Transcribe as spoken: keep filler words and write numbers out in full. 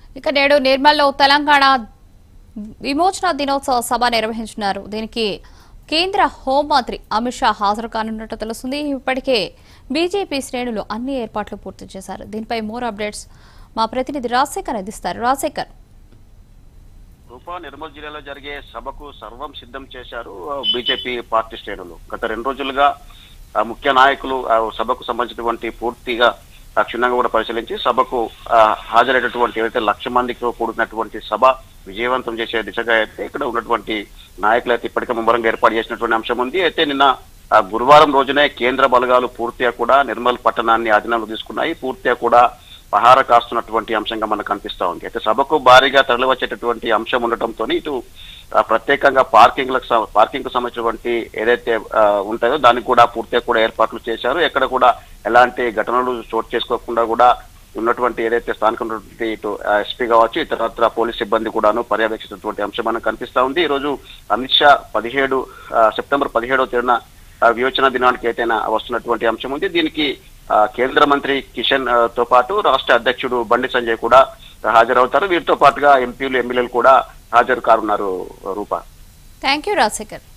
ఇక నేడు నిర్మల్లో తెలంగాణ విమోచన దినోత్సవ సభ నిర్వహించారు. దీనికి కేంద్ర హోంమంత్రి అమిత్ షా హాజరు కానున్నట్టు తెలుస్తుంది. ఇప్పటికే బీజేపీ శ్రేణులు అన్ని ఏర్పాట్లు పూర్తి చేశారు. దీనిపై మోర్ అప్డేట్స్ మా ప్రతినిధి రాజశేఖర్ అందిస్తారు. రాజశేఖర్, రూపా నిర్మల్ జిల్లాలో జరిగే సభకు సర్వం సిద్ధం చేశారు బీజేపీ పార్టీ శ్రేణులు. గత రెండు రోజులుగా ముఖ్య నాయకులు సభకు సంబంధించినటువంటి పూర్తిగా క్షుణ్ణంగా కూడా పరిశీలించి సభకు హాజరైనటువంటి ఏదైతే లక్ష మందికి కూడినటువంటి సభ విజయవంతం చేసే దిశగా అయితే ఇక్కడ ఉన్నటువంటి నాయకులు అయితే ఇప్పటికే ముమ్మరంగా ఏర్పాటు చేసినటువంటి అంశం ఉంది. అయితే నిన్న గురువారం రోజునే కేంద్ర బలగాలు పూర్తిగా కూడా నిర్మల్ పట్టణాన్ని ఆధీనంలో తీసుకున్నాయి. పూర్తిగా కూడా పహార కాస్తున్నటువంటి అంశంగా మనకు కనిపిస్తా ఉంది. అయితే సభకు భారీగా తరలివచ్చేటటువంటి అంశం ఉండటంతో ఇటు ప్రత్యేకంగా పార్కింగ్లకు పార్కింగ్ కు సంబంధించినటువంటి ఏదైతే ఉంటుందో దానికి కూడా పూర్తిగా కూడా ఏర్పాట్లు చేశారు. ఎక్కడ కూడా ఎలాంటి ఘటనలు చోటు చేసుకోకుండా కూడా ఉన్నటువంటి ఏదైతే స్థానిక ఉన్నటువంటి ఇటు ఎస్పీ కావచ్చు ఇతరత్ర పోలీస్ సిబ్బంది కూడాను పర్యవేక్షించినటువంటి అంశం మనకు కనిపిస్తా ఉంది. ఈ రోజు అమిత్ షా పదిహేడు సెప్టెంబర్ పదిహేడవ తేదీన విమోచన దినానికి అయితే వస్తున్నటువంటి అంశం ఉంది. దీనికి కేంద్ర మంత్రి కిషన్ తో పాటు రాష్ట్ర అధ్యక్షుడు బండి సంజయ్ కూడా హాజరవుతారు. వీరితో పాటుగా ఎంపీలు ఎమ్మెల్యేలు కూడా హాజరు కానున్నారు. Rupa, thank you Rajasekhar.